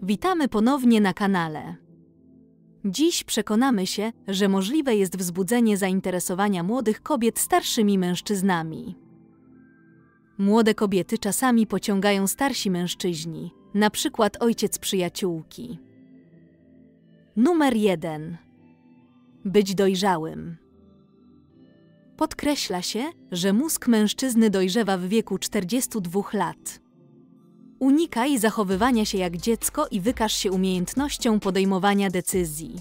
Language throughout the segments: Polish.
Witamy ponownie na kanale. Dziś przekonamy się, że możliwe jest wzbudzenie zainteresowania młodych kobiet starszymi mężczyznami. Młode kobiety czasami pociągają starsi mężczyźni, na przykład ojciec przyjaciółki. Numer 1. Być dojrzałym. Podkreśla się, że mózg mężczyzny dojrzewa w wieku 42 lat. Unikaj zachowywania się jak dziecko i wykaż się umiejętnością podejmowania decyzji.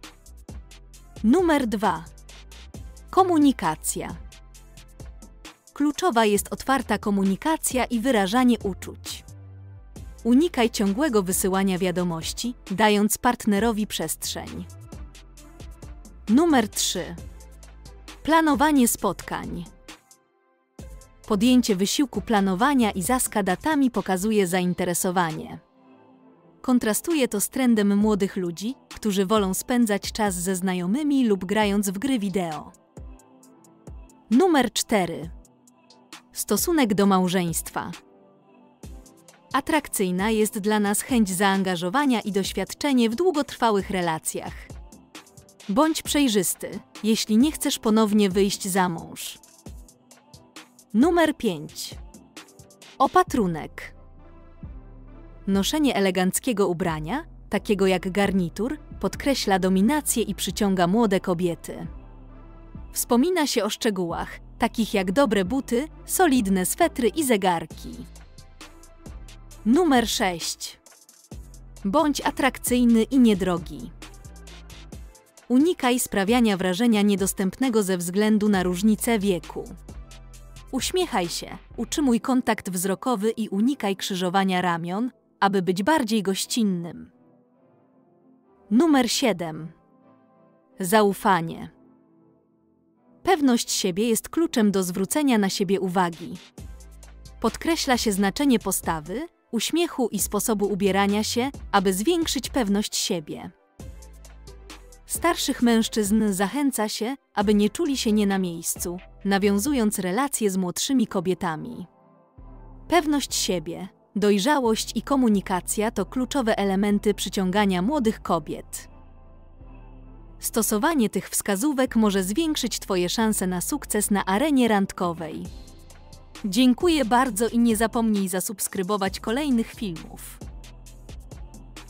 Numer 2. Komunikacja. Kluczowa jest otwarta komunikacja i wyrażanie uczuć. Unikaj ciągłego wysyłania wiadomości, dając partnerowi przestrzeń. Numer 3. Planowanie spotkań. Podjęcie wysiłku planowania i zaska datami pokazuje zainteresowanie. Kontrastuje to z trendem młodych ludzi, którzy wolą spędzać czas ze znajomymi lub grając w gry wideo. Numer 4. Stosunek do małżeństwa. Atrakcyjna jest dla nas chęć zaangażowania i doświadczenie w długotrwałych relacjach. Bądź przejrzysty, jeśli nie chcesz ponownie wyjść za mąż. Numer 5. Opatrunek. Noszenie eleganckiego ubrania, takiego jak garnitur, podkreśla dominację i przyciąga młode kobiety. Wspomina się o szczegółach, takich jak dobre buty, solidne swetry i zegarki. Numer 6. Bądź atrakcyjny i niedrogi. Unikaj sprawiania wrażenia niedostępnego ze względu na różnicę wieku. Uśmiechaj się, utrzymuj kontakt wzrokowy i unikaj krzyżowania ramion, aby być bardziej gościnnym. Numer 7. Zaufanie. Pewność siebie jest kluczem do zwrócenia na siebie uwagi. Podkreśla się znaczenie postawy, uśmiechu i sposobu ubierania się, aby zwiększyć pewność siebie. Starszych mężczyzn zachęca się, aby nie czuli się nie na miejscu, nawiązując relacje z młodszymi kobietami. Pewność siebie, dojrzałość i komunikacja to kluczowe elementy przyciągania młodych kobiet. Stosowanie tych wskazówek może zwiększyć Twoje szanse na sukces na arenie randkowej. Dziękuję bardzo i nie zapomnij zasubskrybować kolejnych filmów.